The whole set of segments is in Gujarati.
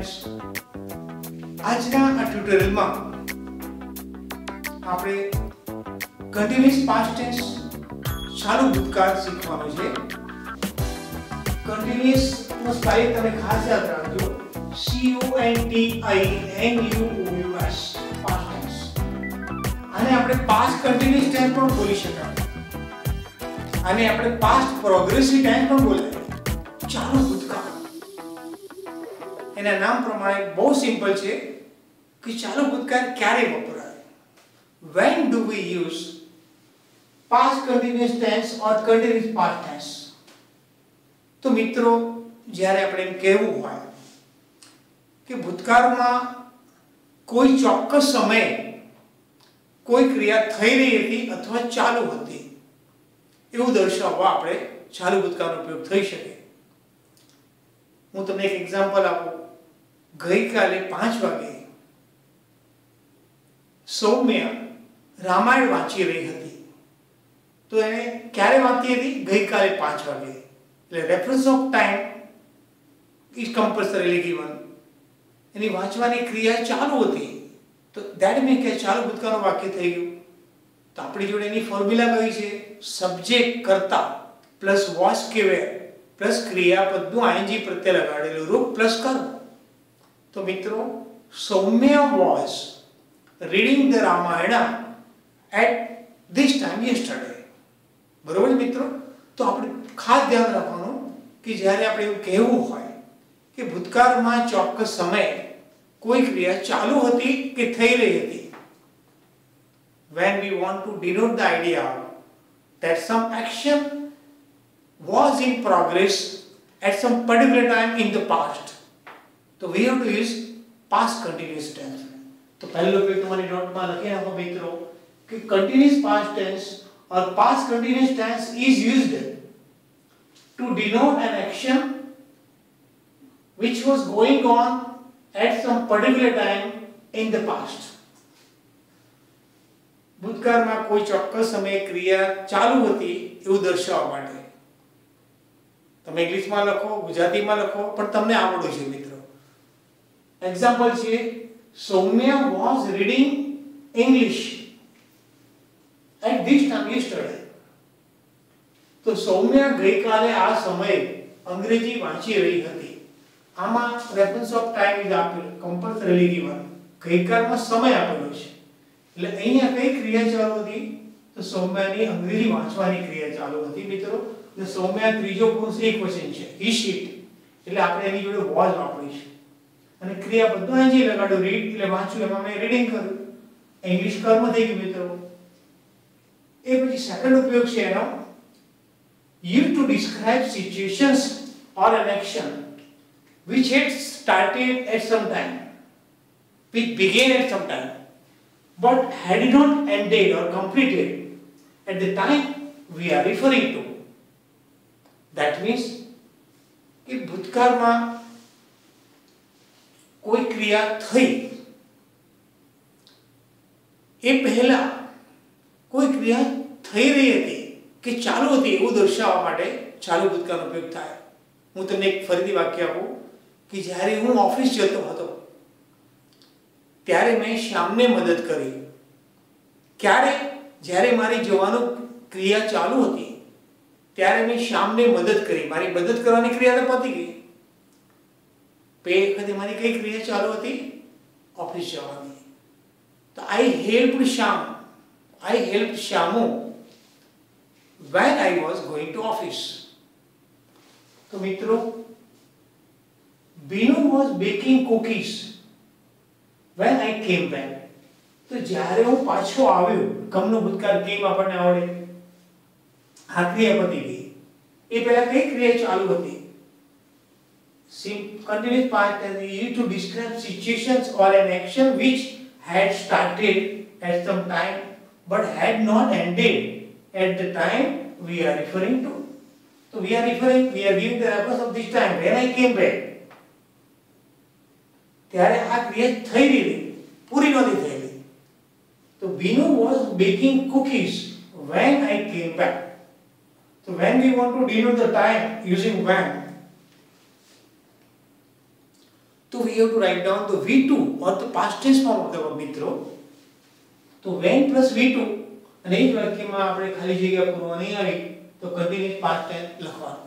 ફ્રેન્ડ્સ, આજના આ ટ્યુટોરિયલમાં આપણે કન્ટિન્યુઅસ પાસ્ટ ટેન્સ ચાલુ ભૂતકાળ શીખવાનો છે. કન્ટિન્યુઅસ નો સ્પેલિંગ તમે ખાસ યાદ રાખજો, CONTINUOUS પાસ્ટ ટેન્સ. આને આપણે પાસ્ટ કન્ટિન્યુઅસ ટેન્સ પણ બોલી શકાય, આને આપણે પાસ્ટ પ્રોગ્રેસિવ ટેન્સ પણ બોલાય. ચાલુ ભૂતકાળ એના નામ પ્રમાણે બહુ સિમ્પલ છે કે ચાલુ ભૂતકાળ ક્યારે વપરાય. When do we use past continuous tense or continuous past tense? તો મિત્રો, જ્યારે આપણે એમ કહેવું હોય કે ભૂતકાળમાં કોઈ ચોક્કસ સમયે કોઈ ક્રિયા થઈ રહી હતી અથવા ચાલુ હતી, એવું દર્શાવવા આપણે ચાલુ ભૂતકાળનો ઉપયોગ થઈ શકે. હું તમને એક એક્ઝામ્પલ આપું. ગઈકાલે 5 વાગે સૌમ્ય રામાયણ વાંચી રહી હતી. તો એને ક્યારે વાંચી હતી? ગઈકાલે 5 વાગે. એટલે reference of time is compulsorily given. એની વાંચવાની ક્રિયા ચાલુ હતી, તો ધેટ મીન્સ કે ચાલુ ભૂતકાળનું વાક્ય થઈ ગયું. તો આપણી જોડે એની ફોર્મ્યુલા કઈ છે? સબ્જેક્ટ કર્તા પ્લસ વોઝ કે વેર પ્લસ ક્રિયાપદનું આઈએનજી પ્રત્યે લગાડેલું રૂપ પ્લસ કર્મ. તો મિત્રો, Saumya was reading the Ramayana at this time yesterday. બરોબર મિત્રો? તો આપણે ખાસ ધ્યાન રાખવાનું કે જ્યારે આપણે એવું કહેવું હોય કે ભૂતકાળમાં ચોક્કસ સમયે કોઈ ક્રિયા ચાલુ હતી કે થઈ રહી હતી, when we want to denote the idea that some action was in progress at some particular time in the past, so we have to use past continuous tense. तो पहले उपयोग तुम्हारी नोट में लगे आपको मित्रों कि continuous past tense or past continuous tense is used to denote an action which was going on at some particular time in the past. ભૂતકાળમાં કોઈ ચોક્કસ સમયે ક્રિયા ચાલુ હતી એવું દર્શાવવા માટે. તમે ઇંગ્લિશમાં લખો, ગુજરાતીમાં લખો, પણ તમને આવડવું છે મિત્રો. એક્ઝામ્પલ છે, સૌમ્ય was reading English at this time yesterday. તો સૌમ્ય ગઈકાલે આ સમયે અંગ્રેજી વાંચી રહી હતી. આમાં રેફરન્સ ઓફ ટાઈમ ઇઝ આપેલ, કમ્પલ્સરીલી ગિવન. ગઈકાલમાં સમય આપેલો છે, એટલે અહીંયા કઈ ક્રિયા ચાલુ હતી? તો સૌમ્યની અંગ્રેજી વાંચવાની ક્રિયા ચાલુ હતી મિત્રો. તો સૌમ્ય ત્રીજો પુરુષ એકવચન છે, he sheet, એટલે આપણે એની જોડે was વાપરી છે. અને ક્રિયા બધું અહીં લગાડ્યું, રીડ એટલે વાંચ્યું, એમાં મેં રીડિંગ કર્યું, ઇંગ્લિશ કર્મ થઈ ગયું મિત્રો. એ પછી સેકન્ડ ઉપયોગ છે એનો, used to describe situations or an action which had started at some time, which began at some time, but had not ended or completed at the time we are referring to. That means कि भूतकाळમાં કોઈ ક્રિયા થઈ, એ પહેલા કોઈ ક્રિયા થઈ રહી હતી કે ચાલુ હતી એવું દર્શાવવા માટે ચાલુ ભૂતકાળનો ઉપયોગ થાય. હું તમને એક ફરીથી વાક્ય આપું કે જ્યારે હું ઓફિસ જતો હતો ત્યારે મેં શ્યામને મદદ કરી. ક્યારે? જ્યારે મારી જવાનું ક્રિયા ચાલુ હતી ત્યારે મેં શ્યામને મદદ કરી. મારી મદદ કરવાની ક્રિયા તો પતી ગઈ. બે વખતે મારી કઈ ક્રિયા ચાલુ હતી? ઓફિસ જવાની. તો આઈ હેલ્પ્ડ શ્યામ, આઈ હેલ્પ્ડ Shyamu when I was going to office. તો મિત્રો, Binu was baking cookies when I came back. તો જ્યારે હું પાછો આવ્યો, કમનો ભૂતકાળ કેમ આપણને આવડે? આ ક્રિયા પતી ગઈ. એ પહેલા કઈ ક્રિયા ચાલુ હતી? Continuous past tense is used to describe situations or an action which had started at some time but had not ended at the time we are referring to. So we are giving the reference of this time when I came back. ત્યારે આ ક્રિયા થઈ રહી, પૂરી નહોતી થયેલી. તો Binu was baking cookies when I came back. So when we want to denote the time using when, तो we have to write down the V2 or the past tense form of the verb મિત્રો. તો when plus V2 અને એ જ વાક્યમાં આપણે ખાલી જગ્યા પૂરવાની આવી તો કન્ટિન્યુઅસ પાસ્ટ ટેન્સ લખવાનું.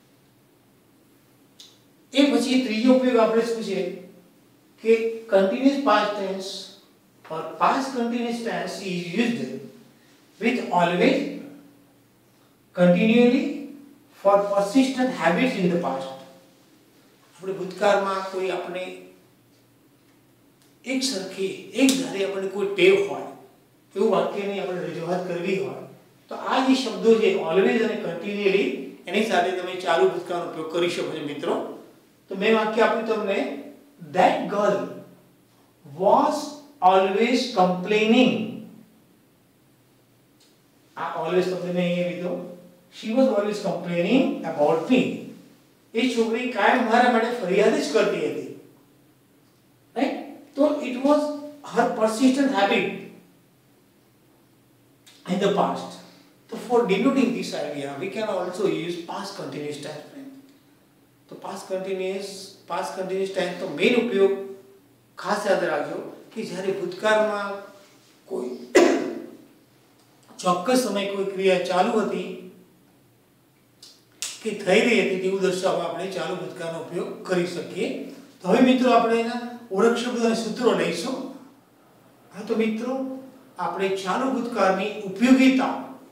એ પછી ત્રીજો ઉપયોગ આપણે શું છે કે continuous past tense or past continuous tense is used with always, continually, for persistent habits in the past. આપણે ભૂતકાળમાં કોઈ આપણે એક સરખી એક ધારે આપણે કોઈ ટેવ હોય એવું વાક્યની આપણે રજૂઆત કરવી હોય તો આ જે શબ્દો છે ઓલવેઝ અને કન્ટિન્યુઅલી એની સાથે તમે ચાલુ ભૂતકાળનો ઉપયોગ કરી શકો છો મિત્રો. તો મેં વાક્ય આપ્યું તમને, that girl was always complaining. આ always તમને મેં અહીંયા લીધો, she was always complaining about me. એ છોકરી કાયમ મારા માટે ફરિયાદ જ કરતી હતી, રાઈટ. તો it was her persistent habit in the past. So for denoting this idea we can also use past continuous tense. तो past continuous tense तो मेन उपयोग खास याद રાખજો કે જ્યારે ભૂતકાળમાં કોઈ ચોક્કસ સમય કોઈ ક્રિયા ચાલુ હતી કે થઈ રહી હતી તેવું દર્શાવવા આપણે ચાલુ ભૂતકાળનો ઉપયોગ કરી શકીએ. તો હવે મિત્રો આપણે એના ઓળખ શબ્દો અને સૂત્રો લઈશું. હા તો મિત્રો આપણે ચાલુ ભૂતકાળની ઉપયોગિતા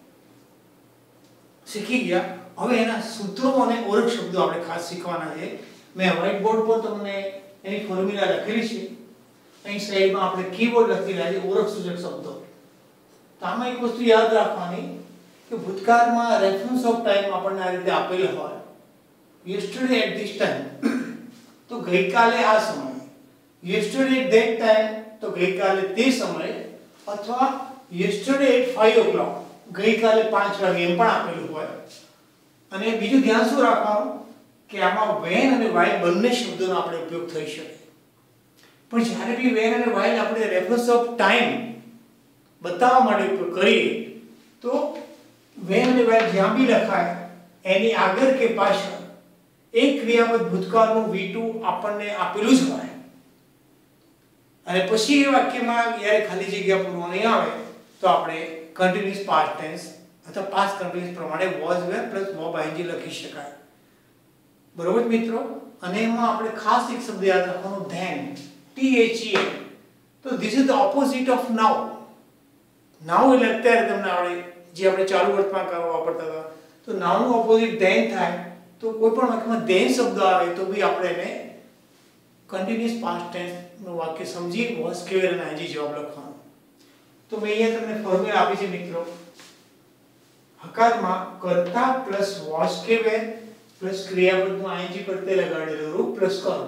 શીખી ગયા. હવે એના સૂત્રો અને ઓળખ શબ્દો આપણે ખાસ શીખવાના છે. મેં વ્હાઇટ બોર્ડ પર તમને એની ફોર્મ્યુલા લખેલી છે. અહીં સાઈડમાં આપણે કીબોર્ડ લખેલા છે ઓળખ સૂચક શબ્દો. તો આમાં એક વસ્તુ યાદ રાખવાની કે ભૂતકાળમાં રેફરન્સ ઓફ ટાઈમ આપણને આ રીતે આપેલ હોય, yesterday at this time તો ગઈકાલે આ સમયે, yesterday at that time તો ગઈકાલે તે સમયે, અથવા yesterday at 5 o'clock ગઈકાલે 5 વાગે એમ પણ આપેલું હોય. અને બીજું ધ્યાન શું રાખવાનું કે આમાં when અને while બંને શબ્દોનો આપણે ઉપયોગ થઈ શકે. પણ જ્યારે બી when અને while આપણે રેફરન્સ ઓફ ટાઈમ બતાવવા માટે ઉપયોગ કરીએ તો when અને while જ્યાં બી લખાય એની આગળ કે પાછળ એક ક્રિયાપદ ભૂતકાળનું V2 આપણને આપેલું જ હોય. અને પછી એ વાક્યમાં જ્યારે ખાલી જગ્યા પૂરવાની આવે તો આપણે કન્ટિન્યુઅસ પાસ્ટ ટેન્સ અથવા પાસ્ટ કન્ટિન્યુઅસ પ્રમાણે was were plus verb ing લખી શકાય. બરોબર મિત્રો. અને એમાં આપણે ખાસ એક શબ્દ યાદ રાખવાનો, then, THEN. તો this is the opposite of now. now એટલે અત્યારે તમને આવડે જે આપણે ચાલુ વર્તમાન કાળમાં વાપરતા હતા. તો now નું ઓપોઝિટ then થાય. તો કોઈ પણ વાક્યમાં then શબ્દ આવે તો બી આપણે એને કન્ટિન્યુઅસ પાસ્ટ ટેન્સ નું વાક્ય સમજી was were અને ing જવાબ લખવાનો. તો મેં અહીંયા તમને ફોર્મ્યુલા આપી છે મિત્રો. હકારમાં કર્તા પ્લસ was were પ્લસ ક્રિયાપદનું ing કરતે લગાડેલું રૂપ પ્લસ કરો.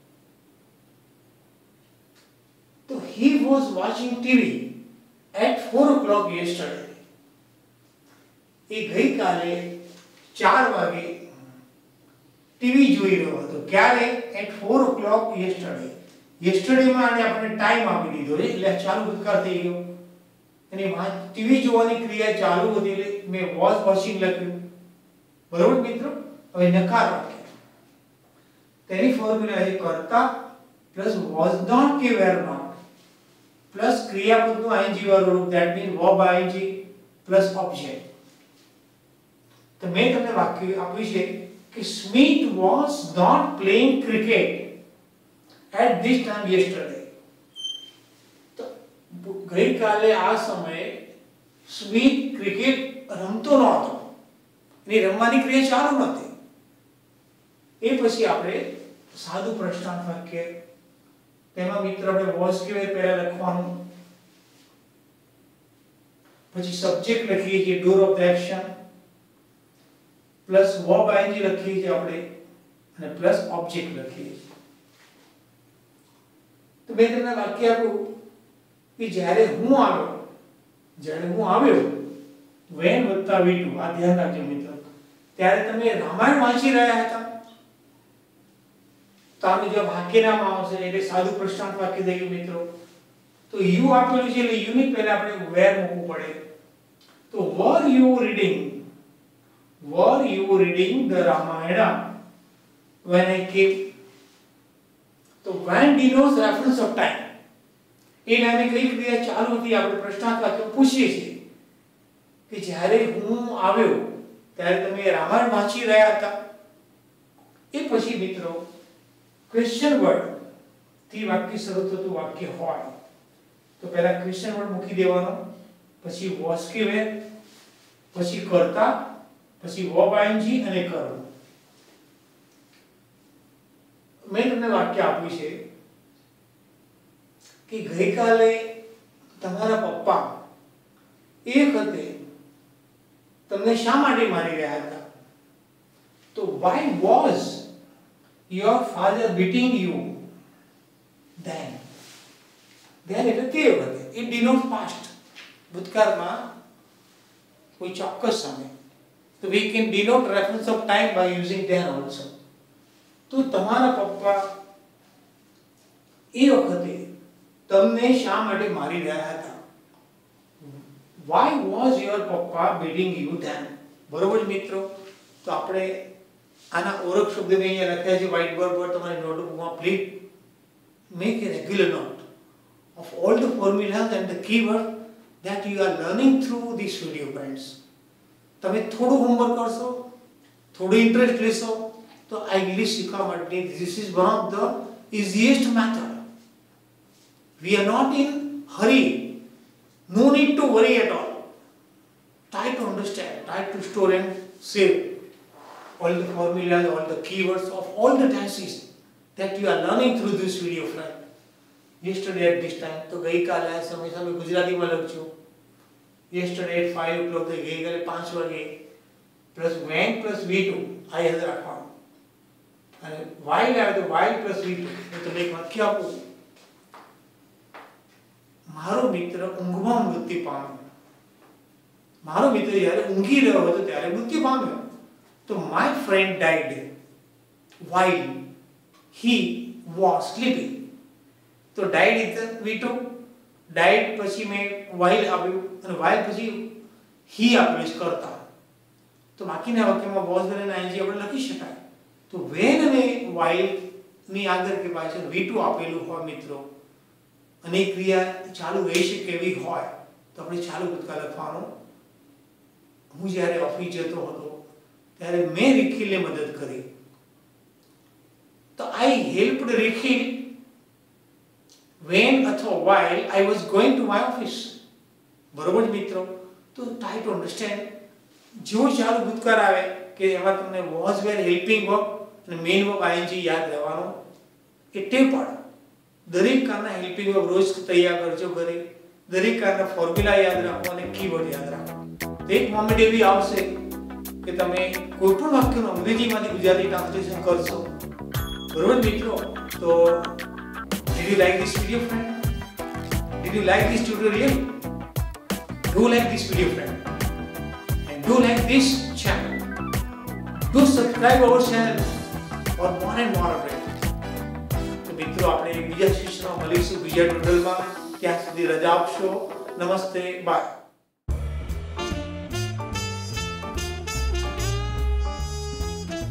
તો he was watching TV at 4 o'clock yesterday. એ ગઈકાલે 4 વાગે ટીવી જોઈ રહ્યો હતો. ક્યારે? at 4 o'clock yesterday. yesterday માં આને આપણે ટાઈમ આપી દીધો છે એટલે ચાલુ ભૂતકાળ થઈ ગયો. અને ટીવી જોવાની ક્રિયા ચાલુ હતી એટલે મેં was watching લખ્યું. બરોબર મિત્રો. હવે નકાર વાક્ય તેની ફોર્મ્યુલા છે કર્તા પ્લસ was not કે were not પ્લસ ક્રિયાપદનું ing વાળું રૂપ, that means verb ing plus object. તો મેં તમને વાક્ય આપ્યું છે કે Smith was not playing cricket at this time yesterday. તો ગઈકાલે આ સમયે સ્મિથ ક્રિકેટ રમતો નહોતો. એની રમવાની ક્રિયા ચાલુ નહોતી. એ પછી આપણે સાદું પ્રશ્નાર્થ વાક્ય તેમાં મિત્ર આપણે was કેવી પહેલા લખવાનું, પછી સબ્જેક્ટ લખીએ છીએ doer of the action plus verb ing લખીએ છીએ આપણે અને પ્લસ ઓબ્જેક્ટ લખીએ છીએ. તો મેં તમને વાક્ય આપ્યું કે જ્યારે હું આવ્યો when વત્તા V2 આ ધ્યાન રાખજો મિત્રો. ત્યારે તમે રામાયણ વાંચી રહ્યા હતા તો આનું જવાબ વાક્યનામ આવશે એટલે સાદું પ્રશ્નાર્થ વાક્ય થઈ ગયું મિત્રો. તો you આપેલું છે એટલે you ની પહેલા આપણે where મૂકવું પડે. તો were you reading the Ramayana when I came? તો when denotes reference of time. એ ટાઈમે કઈ ક્રિયા ચાલુ હતી આપણે પ્રશ્નાર્થ વાક્ય પૂછીએ છીએ કે જ્યારે હું આવ્યો ત્યારે તમે રામાયણ વાંચી રહ્યા હતા. એ પછી મિત્રો ક્વેશ્ચન વર્ડ થી વાક્ય શરૂ થતું વાક્ય હોય તો પહેલા ક્વેશ્ચન વર્ડ મૂકી દેવાનો, પછી વોઝ કે વેર, પછી કરતા, પછી વર્બ આઈએનજી અને કર્મ. મેં તમને વાક્ય આપ્યું છે કે ગઈકાલે તમારા પપ્પા એ વખતે તમને શા માટે મારી રહ્યા હતા? તો why was your father beating you then? then એટલે તે વખતે. it denotes past. ભૂતકાળમાં કોઈ ચોક્કસ સમય. so we can denote reference of time by using then also. તો તમારા પપ્પા એ વખતે તમને શા માટે મારી રહ્યા હતા? why was your papa beating you then? બરોબર મિત્રો. તો આપણે આના ઓળખ શબ્દને અહીંયા લખ્યા છે વ્હાઇટ બોર્ડ પર તમારી નોટબુકમાં. Please make a regular note of all the formulas and the keyword that you are learning through this video, friends. તમે થોડું હોમવર્ક કરશો, થોડું ઇન્ટરેસ્ટ લેશો તો આ ઇંગ્લિશ શીખવા માટે this is one of the easiest method. We are not in hurry. No need to worry at all. Try to understand, try to store and save all the formulas, all the keywords of all the tenses that you are learning through this video, friend. Yesterday at this time, તો ગઈકાલે આ સમય તમે ગુજરાતીમાં લખજો. Yesterday at 5 o'clock, તો ગઈકાલે 5 વાગે plus when plus v2 આ યાદ રાખવાનું. અને while આવે તો while plus v2. તો તમને એક વાક્ય આપું. મારો મિત્ર ઊંઘમાં મૃત્યુ પામ્યો. મારો મિત્ર જ્યારે ઊંઘી રહ્યો હતો ત્યારે મૃત્યુ પામ્યો. તો my friend died while he was sleeping. તો died is the v2. died પછી મેં while આપ્યું અને while પછી he આપ્યું કરતા. તો બાકીના વાક્યમાં was અને ing આપણે લખી શકાય. તો when અને while ની આગળ કે પાછળ v2 આપેલું હોય મિત્રો અને ક્રિયા ચાલુ રહી શકે એવી હોય તો આપણે ચાલુ ભૂતકાળ લખવાનું. હું જ્યારે ઓફિસ જતો હતો ત્યારે મેં રિખિલને મદદ કરી. તો I helped Rikhil when અથવા while I was going to my office. બરોબર મિત્રો. તો try to understand. જો ચાલુ ભૂતકાળ આવે કે એમાં તમને was were helping verb અને main verb ing યાદ રહેવાનો એ ટેવ પાડો. દરેક કારના હેલ્પિંગ વર્બ રોજ તૈયાર કરજો ઘરે. દરેક કારના ફોર્મ્યુલા યાદ રાખો અને કીવર્ડ યાદ રાખો. એક મોમેન્ટ એવી આવશે કે તમે કોઈ પણ વાક્યનું અંગ્રેજીમાંથી ગુજરાતી ટ્રાન્સલેશન કરશો. બરોબર મિત્રો. તો did you like this video, friend? Did you like this tutorial? Do like this video, friend, and do like this channel. Do subscribe our channel for more and more updates. મિત્રો આપણે બીજા સેશનમાં મળીશું બીજા ટ્યુટોરિયલમાં. ત્યાં સુધી રજા આપશો. નમસ્તે, બાય.